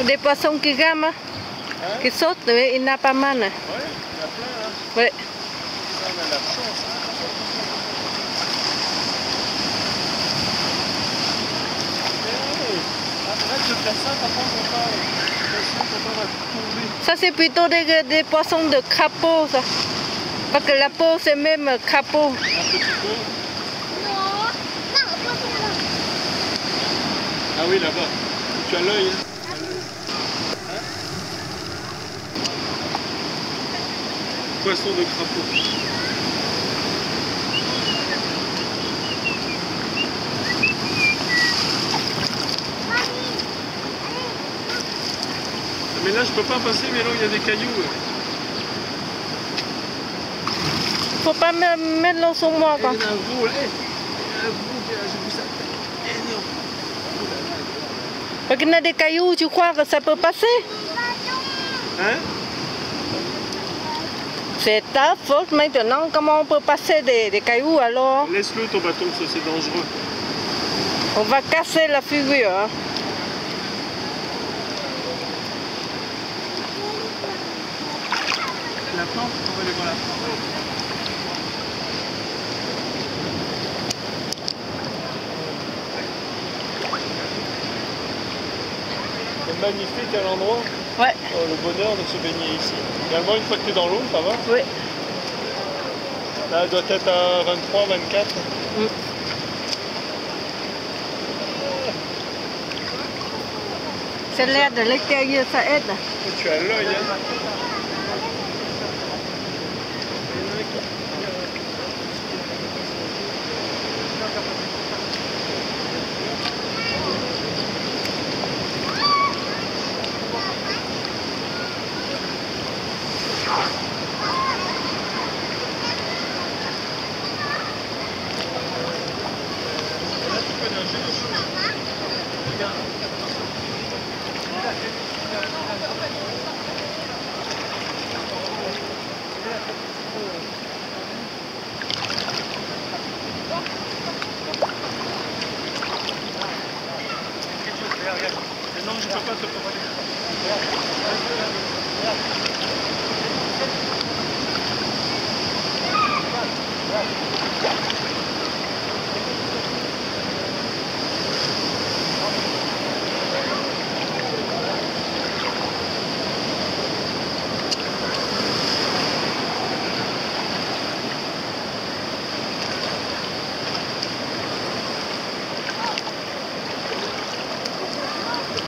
Des poissons qui gament, Hein? qui sautent, oui, il y en a pas mal. Ouais, il y en a plein. Hein. Oui. Ça, on a de la chance. Arrête de faire ça, papa, papa va tomber. Ça, c'est plutôt des poissons de crapaud, ça. Parce que la peau, c'est même crapaud. Un petit peu. Ah oui, là-bas. Tu as l'œil. Hein? Poisson de crapaud. Mais là, je peux pas passer, mais là, il y a des cailloux. Faut pas mettre l'eau sur moi, quoi. Il y a un veau, là. Il y a un veau, j'ai vu ça. Énorme. Parce qu'il y a des cailloux, tu crois que ça peut passer? Hein? C'est ta faute maintenant. Comment on peut passer des cailloux alors? Laisse-le ton bâton, ça c'est dangereux. On va casser la figure. Hein. La plante, on va aller voir la plante. C'est magnifique à l'endroit. Ouais. Oh, le bonheur de se baigner ici. Également, une fois que tu es dans l'eau, ça va? Oui. Là, elle doit être à 23, 24. C'est l'air de l'extérieur, ça aide. Tu as l'œil, hein? Non, je ne peux pas te porter.